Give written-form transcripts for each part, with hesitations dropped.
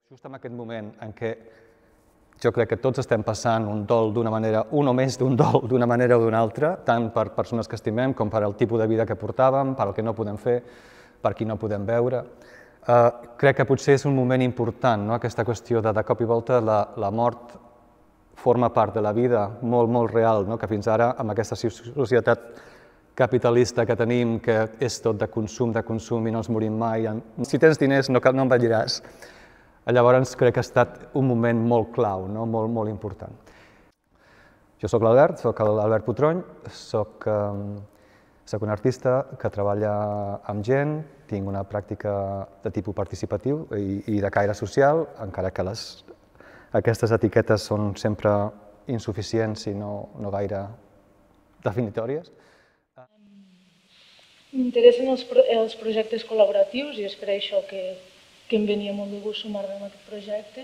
Just en aquest moment en què jo crec que tots estem passant un dol d'una manera, un o més d'un dol d'una manera o d'una altra, tant per persones que estimem com per el tipus de vida que portàvem, per el que no podem fer, per qui no podem veure. Crec que potser és un moment important, aquesta qüestió de cop i volta la mort forma part de la vida molt real, que fins ara, amb aquesta societat capitalista que tenim, que és tot de consum i no ens morim mai. Si tens diners no envelliràs. Llavors crec que ha estat un moment molt clau, molt important. Jo soc l'Albert, soc l'Albert Putrony, soc un artista que treballa amb gent, tinc una pràctica de tipus participatiu i de caire social, encara que aquestes etiquetes són sempre insuficients i no gaire definitòries. M'interessen els projectes col·laboratius i és per això que em venia molt de gust sumar-me a aquest projecte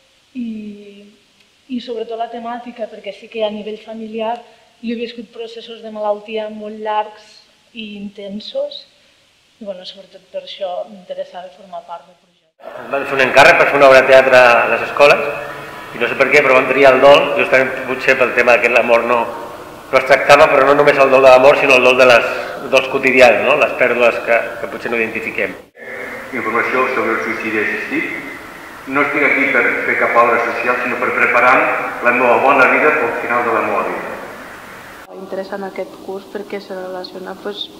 i sobretot la temàtica, perquè sí que a nivell familiar jo he viscut processos de malaltia molt llargs i intensos i sobretot per això m'interessava formar part del projecte. Ens van fer un encàrrec per fer una obra de teatre a les escoles i no sé per què, però vam triar el dol, justament potser pel tema que l'amor no es tractava, però no només el dol de l'amor, sinó el dol dels quotidians, les pèrdues que potser no identifiquem. Informació sobre el suïcidi assistit. No estic aquí per fer cap obra social, sinó per preparar la meva bona vida pel final de la meva vida. M'interessa aquest curs perquè se relaciona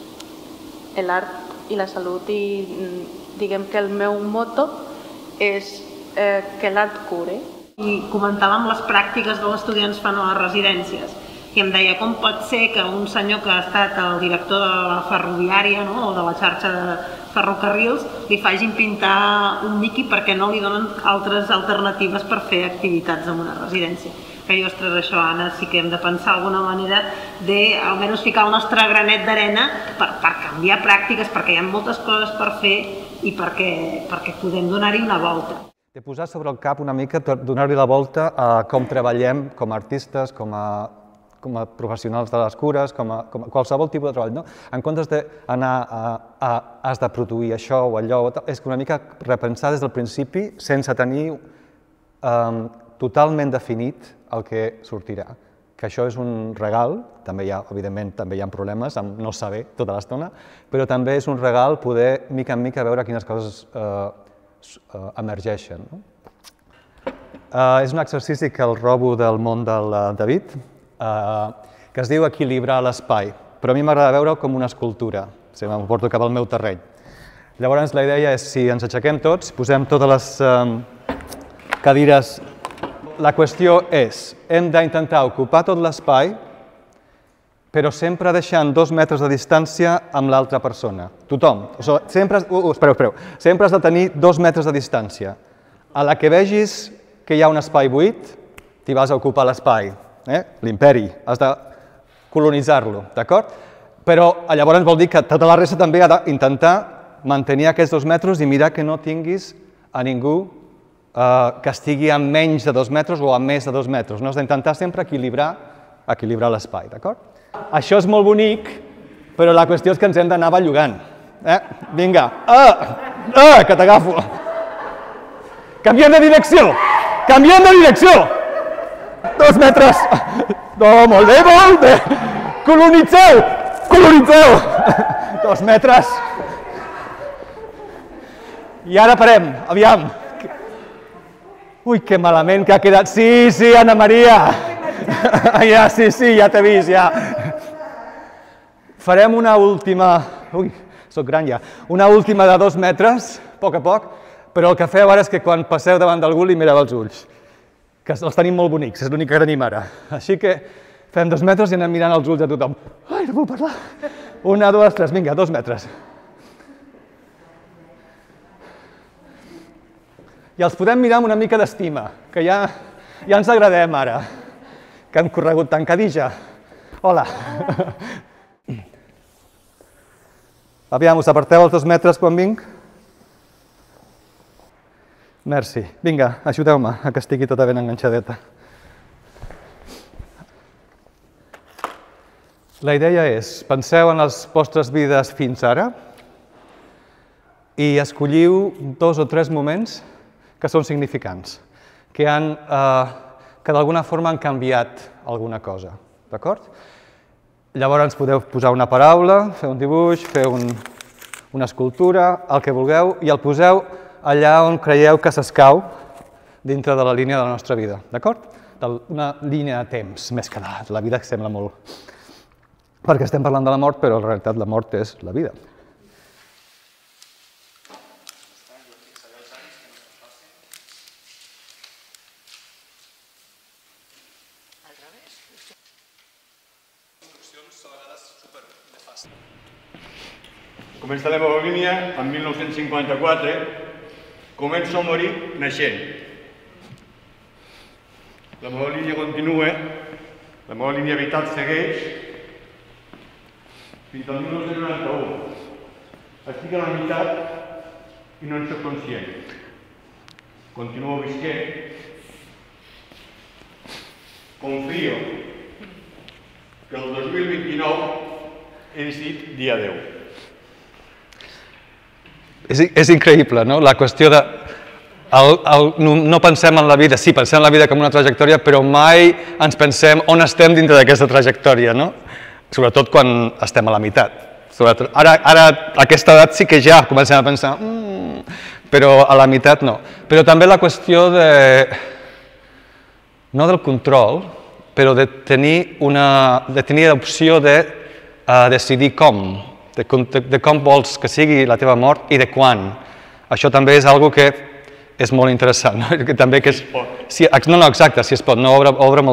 l'art i la salut i diguem que el meu motto és que l'art cure. I comentàvem les pràctiques que els estudiants fan a les residències i em deia com pot ser que un senyor que ha estat el director de la ferroviària o de la xarxa de ferrocarrils li facin pintar un miqui perquè no li donen altres alternatives per fer activitats en una residència. Que jo, ostres, això, Anna, sí que hem de pensar alguna manera de almenys ficar el nostre granet d'arena per canviar pràctiques, perquè hi ha moltes coses per fer i perquè podem donar-hi una volta. De posar sobre el cap una mica, donar-li la volta a com treballem com a artistes, com a professionals de les cures, com a qualsevol tipus de treball. En comptes d'anar a has de produir això o allò, és una mica repensar des del principi sense tenir totalment definit el que sortirà. Que això és un regal, evidentment també hi ha problemes amb no saber tota l'estona, però també és un regal poder mica en mica veure quines coses emergeixen. És un exercici que el robo del món del David, que es diu equilibrar l'espai, però a mi m'agrada veure-ho com una escultura, si m'ho porto cap al meu terreny. Llavors la idea és, si ens aixequem tots, posem totes les cadires. La qüestió és, hem d'intentar ocupar tot l'espai, però sempre deixant 2 metres de distància amb l'altra persona. Tothom. Espereu. Sempre has de tenir 2 metres de distància. A la que vegis que hi ha un espai buit, t'hi vas a ocupar l'espai. L'imperi, has de colonitzar-lo, d'acord? Però llavors vol dir que tota la resta també ha d'intentar mantenir aquests 2 metres i mirar que no tinguis a ningú que estigui a menys de 2 metres o a més de 2 metres. Has d'intentar sempre equilibrar l'espai, d'acord? Això és molt bonic, però la qüestió és que ens hem d'anar bellugant. Vinga, que t'agafo. Canviem de direcció! Canviem de direcció! 2 metres! No, molt bé! Colonitzeu! 2 metres! I ara parem, aviam. Ui, que malament que ha quedat. Sí, Anna Maria! Sí, ja t'he vist, ja. Farem una última... Ui, soc gran ja. Una última de 2 metres, a poc, però el que feu ara és que quan passeu davant d'algú li mireu els ulls. Que els tenim molt bonics, és l'únic que tenim ara. Així que fem 2 metres i anem mirant els ulls a tothom. Ai, no puc parlar. 1, 2, 3, vinga, 2 metres. I els podem mirar amb una mica d'estima, que ja ens agradem ara, que hem corregut tancadilla. Hola. Aviam, us aparteu els 2 metres quan vinc? Merci. Vinga, ajudeu-me a que estigui tota ben enganxadeta. La idea és, penseu en les vostres vides fins ara i escolliu 2 o 3 moments que són significants, que d'alguna forma han canviat alguna cosa, d'acord? Llavors podeu posar una paraula, fer un dibuix, fer una escultura, el que vulgueu, i el poseu allà on creieu que s'escau dintre de la línia de la nostra vida, d'acord? Una línia de temps, més que la vida que sembla molt... Perquè estem parlant de la mort, però en realitat la mort és la vida. Comença la meva línia en 1954, començo a morir naixent. La meva línia continua, la meva línia vital segueix fins al 1991. Estic a la meitat i no en soc conscient. Continuo visquent. Confio que el 2029 he decidit dia 10. És increïble, no? La qüestió de... No pensem en la vida, sí, pensem en la vida com una trajectòria, però mai ens pensem on estem dintre d'aquesta trajectòria, no? Sobretot quan estem a la meitat. Ara, a aquesta edat sí que ja comencem a pensar, però a la meitat no. Però també la qüestió de... no del control, però de tenir l'opció de decidir com. De com vols que sigui la teva mort i de quan. Això també és una que és molt interessant. També que és... No, exacte, si es pot. Obre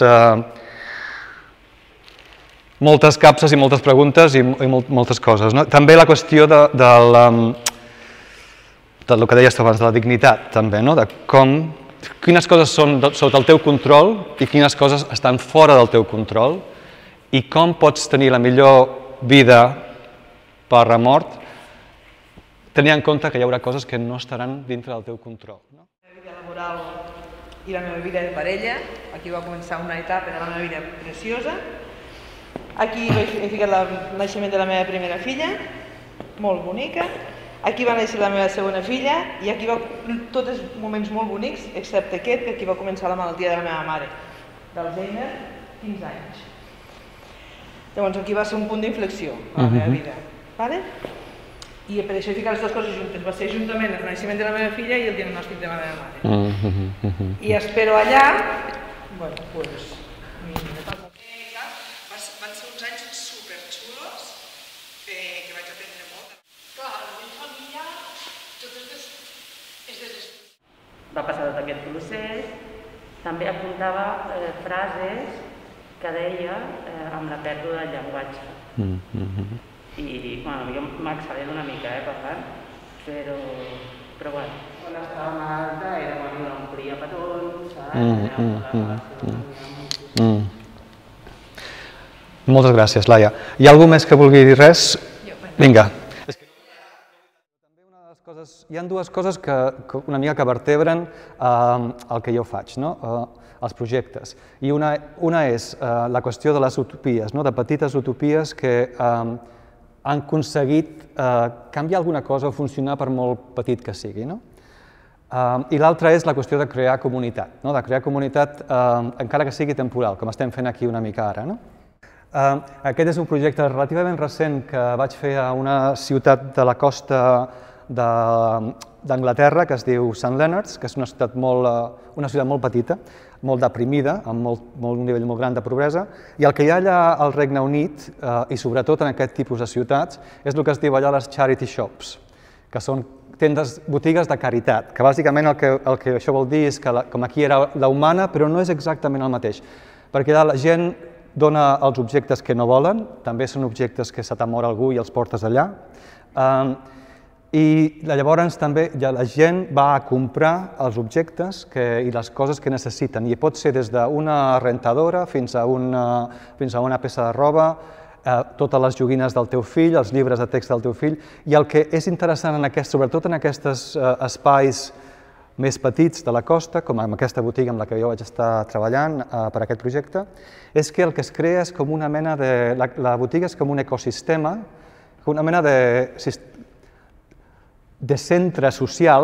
moltes capses i moltes preguntes i moltes coses. També la qüestió del que deies abans, de la dignitat, també, de quines coses són sota el teu control i quines coses estan fora del teu control i com pots tenir la millor vida per la mort, tenint en compte que hi haurà coses que no estaran dintre del teu control. La meva vida laboral i la meva vida de parella, aquí va començar una etapa de la meva vida preciosa. Aquí he ficat el naixement de la meva primera filla, molt bonica. Aquí va néixer la meva segona filla i aquí va tots els moments molt bonics, excepte aquest, que aquí va començar la malaltia de la meva mare, d'Alzheimer, 15 anys. Llavors aquí va ser un punt d'inflexió a la meva vida. I per això he ficat les dues coses juntes. Va ser juntament el naixement de la meva filla i el diagnòstic de la meva mare. I espero allà... Bueno, doncs... Van ser uns anys superxulos que vaig aprendre molt. Clar, a nivell familiar, tot és desestrat. Va passar tot aquest procés, també apuntava frases que deia amb la pèrdua del llenguatge. I, bueno, jo m'accelero una mica, parlant, però bueno. Quan estava malalta era quan l'omplia petons, Moltes gràcies, Laia. Hi ha algú més que vulgui dir res? Vinga. Hi ha dues coses que una mica que vertebren el que jo faig, els projectes. I una és la qüestió de les utopies, de petites utopies que han aconseguit canviar alguna cosa o funcionar per molt petit que sigui. I l'altra és la qüestió de crear comunitat, de crear comunitat encara que sigui temporal, com estem fent aquí una mica ara. Aquest és un projecte relativament recent que vaig fer a una ciutat de la costa d'Anglaterra que es diu St. Leonards, que és una ciutat molt petita, molt deprimida, amb un nivell molt gran de pobresa, i el que hi ha allà al Regne Unit, i sobretot en aquest tipus de ciutats, és el que es diu allà les charity shops, que són botigues de caritat, que bàsicament el que això vol dir és que com aquí era la humana, però no és exactament el mateix, perquè la gent dona els objectes que no volen, també són objectes que se t'ha mort algú i els portes allà, i llavors també la gent va a comprar els objectes i les coses que necessiten, i pot ser des d'una rentadora fins a una peça de roba, totes les joguines del teu fill, els llibres de text del teu fill, i el que és interessant, sobretot en aquests espais més petits de la costa, com en aquesta botiga amb la que jo vaig estar treballant per aquest projecte, és que el que es crea és com una mena de... La botiga és com un ecosistema, una mena de centre social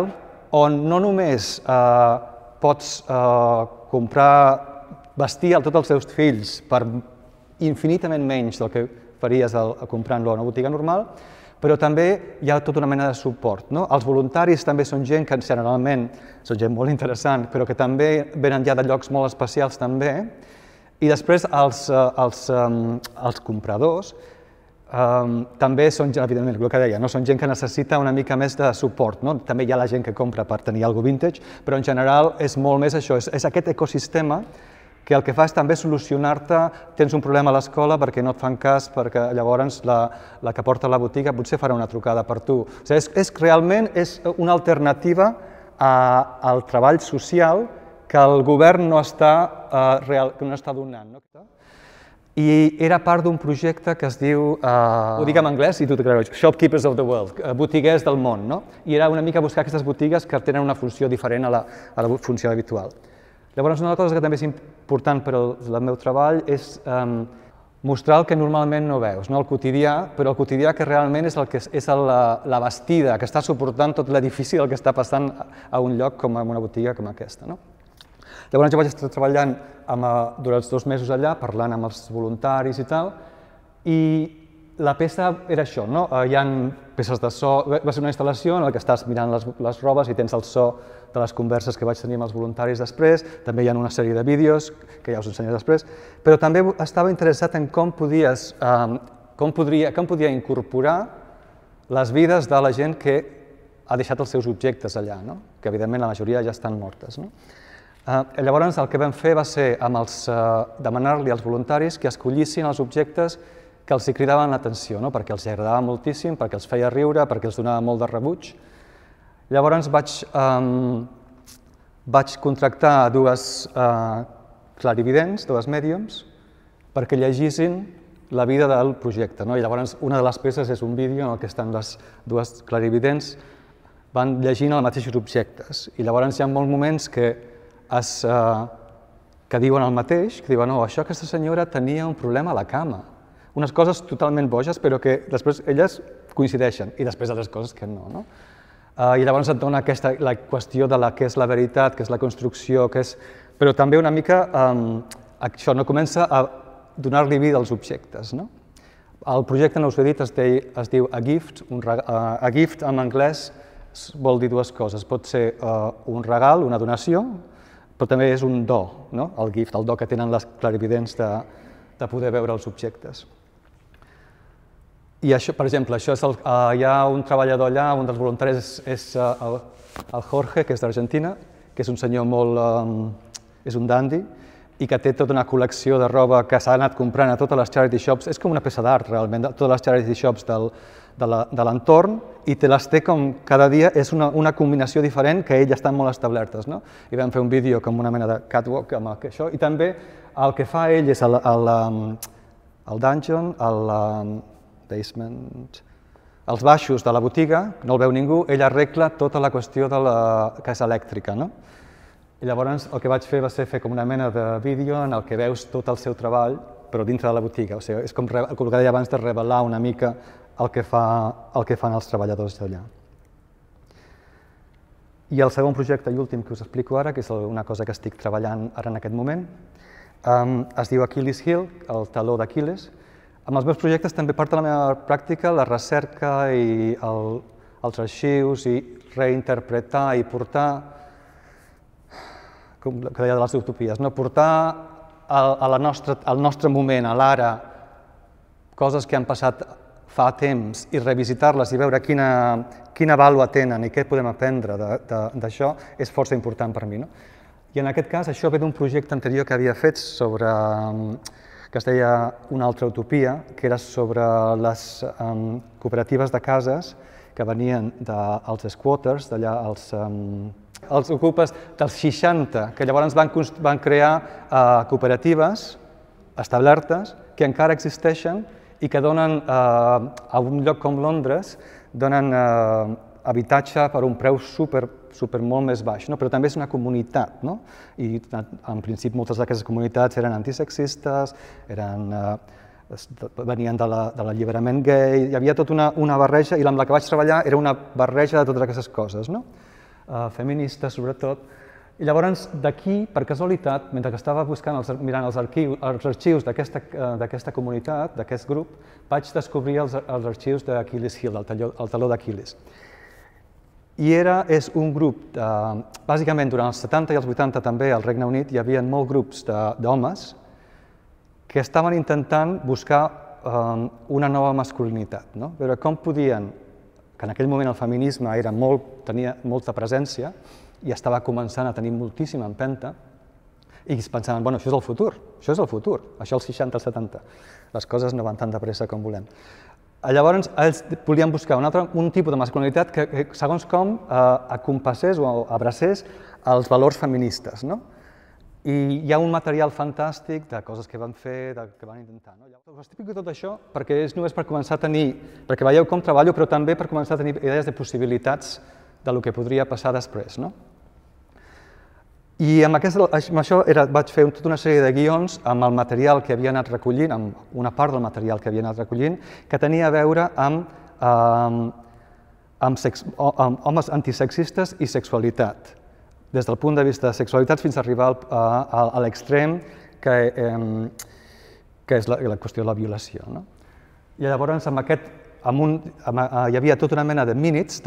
on no només pots comprar, vestir a tots els teus fills per infinitament menys del que faries comprant-lo a una botiga normal, però també hi ha tota una mena de suport. Els voluntaris també són gent que generalment són gent molt interessant, però que també venen ja de llocs molt especials també, i després els compradors també són, evidentment, el que deia, són gent que necessita una mica més de suport. També hi ha la gent que compra per tenir alguna cosa vintage, però en general és molt més això, és aquest ecosistema que el que fa és també solucionar-te, tens un problema a l'escola perquè no et fan cas, perquè llavors la que porta a la botiga potser farà una trucada per tu. Realment és una alternativa al treball social que el govern no està donant. I era part d'un projecte que es diu, ho dic en anglès i tu t'ho creus, Shopkeepers of the World, botiguers del món, i era una mica buscar aquestes botigues que tenen una funció diferent a la funció habitual. Llavors, una cosa que també és important per al meu treball és mostrar el que normalment no veus, el quotidià, però el quotidià que realment és la bastida que està suportant tot l'edifici del que està passant a un lloc com en una botiga com aquesta. Llavors jo vaig estar treballant durant els 2 mesos allà, parlant amb els voluntaris i tal, i la peça era això, hi ha peces de so, va ser una instal·lació en què estàs mirant les robes i tens el so de les converses que vaig tenir amb els voluntaris després, també hi ha una sèrie de vídeos, que ja us ensenyaré després, però també estava interessat en com podia incorporar les vides de la gent que ha deixat els seus objectes allà, que evidentment la majoria ja estan mortes. Llavors el que vam fer va ser demanar-li als voluntaris que escollissin els objectes que els cridaven l'atenció, perquè els agradava moltíssim, perquè els feia riure, perquè els donava molt de rebuig. Llavors vaig contractar 2 clarividents, 2 mèdiums, perquè llegissin la vida del projecte. I llavors una de les peces és un vídeo en què estan les 2 clarividents van llegint els mateixos objectes. I llavors hi ha molts moments que diuen el mateix, que diuen, això aquesta senyora tenia un problema a la cama. Unes coses totalment boges, però que després elles coincideixen, i després altres coses que no. I llavors et dona la qüestió de què és la veritat, què és la construcció, però també una mica això, comença a donar-li vida als objectes. El projecte, no us ho he dit, es diu A Gift. A Gift en anglès vol dir 2 coses. Pot ser un regal, una donació, però també és un do, el gift, el do que tenen les clarividents de poder veure els objectes. I això, per exemple, hi ha un treballador allà, un dels voluntaris és el Jorge, que és d'Argentina, que és un senyor és un dandy, i que té tota una col·lecció de roba que s'ha anat comprant a totes les charity shops. És com una peça d'art, realment, de totes les charity shops de l'entorn, i te les té com cada dia, és una combinació diferent que ell estan molt establertes. I vam fer un vídeo com una mena de catwalk amb això, i també el que fa ell és el dungeon, el basement, els baixos de la botiga, no el veu ningú, ell arregla tota la qüestió que és elèctrica. I llavors el que vaig fer va ser fer com una mena de vídeo en el que veus tot el seu treball, però dintre de la botiga. O sigui, és com el que deia abans de revelar una mica el que fan els treballadors d'allà. I el segon projecte i últim que us explico ara, que és una cosa que estic treballant ara en aquest moment, es diu Achilles Heel, el taló d'Aquil·les. Amb els meus projectes també part de la meva pràctica la recerca i els arxius i reinterpretar i portar, com que deia de les utopies, portar al nostre moment, a l'ara, coses que han passat fa temps i revisitar-les i veure quina vàlua tenen i què podem aprendre d'això és força important per mi. I en aquest cas això ve d'un projecte anterior que havia fet que es deia Una altra utopia, que era sobre les cooperatives de cases que venien dels squatters, d'allà els ocupes dels 60, que llavors van crear cooperatives establertes que encara existeixen i que donen, a un lloc com Londres, donen habitatge per un preu molt més baix, però també és una comunitat, i en principi moltes d'aquestes comunitats eren antisexistes, venien de l'alliberament gai, hi havia tota una barreja i amb la que vaig treballar era una barreja de totes aquestes coses. feministes sobretot. I llavors d'aquí, per casualitat, mentre que estava mirant els arxius d'aquesta comunitat, d'aquest grup, vaig descobrir els arxius d'Achilles Hill, el taló d'Achilles. I és un grup, bàsicament durant els 70 i els 80 també al Regne Unit hi havia molts grups d'homes que estaven intentant buscar una nova masculinitat, veure com podien, que en aquell moment el feminisme tenia molta presència i estava començant a tenir moltíssima empenta, i es pensaven, bueno, això és el futur, això als 60 als 70. Les coses no van tan de pressa com volem. Llavors, ells volien buscar un tipus de masculinitat que, segons com, acompassés o abracés els valors feministes. I hi ha un material fantàstic de coses que van fer, que van intentar. Us explico tot això perquè és només per començar a tenir, perquè veieu com treballo, però també per començar a tenir idees de possibilitats del que podria passar després. I amb això vaig fer tota una sèrie de guions amb el material que havia anat recollint, amb una part del material que havia anat recollint, que tenia a veure amb homes antisexistes i sexualitat, des del punt de vista de sexualitat fins a arribar a l'extrem que és la qüestió de la violació. I llavors hi havia tota una mena de minutes,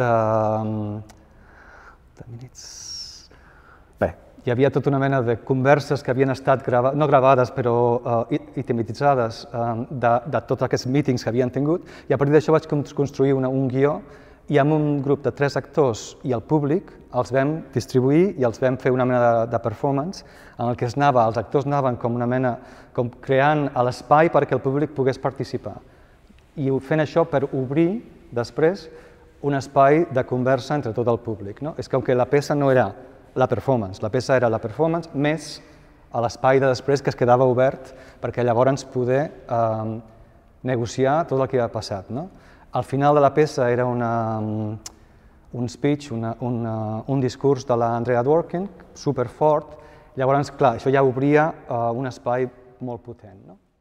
hi havia tota una mena de converses que havien estat no gravades, però itematitzades de tots aquests mítings que havien tingut, i a partir d'això vaig construir un guió i amb un grup de 3 actors i el públic els vam distribuir i els vam fer una mena de performance en el que els actors anaven com creant l'espai perquè el públic pogués participar. I fent això per obrir després un espai de conversa entre tot el públic. És com que la peça no era la performance, la peça era la performance més l'espai de després que es quedava obert perquè llavors poder negociar tot el que havia passat. Al final de la peça era un speech, un discurs de l'Andrea Dworkin, superfort, llavors, clar, això ja obria un espai molt potent.